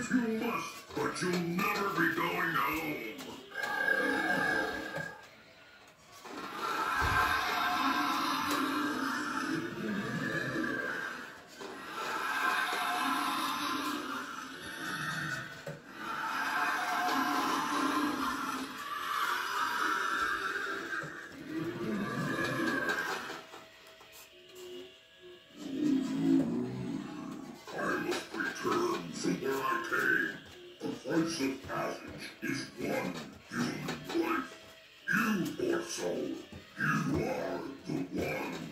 If you must, but you'll never be going home. From where I came, the price of passage is one human life. You, poor soul, you are the one.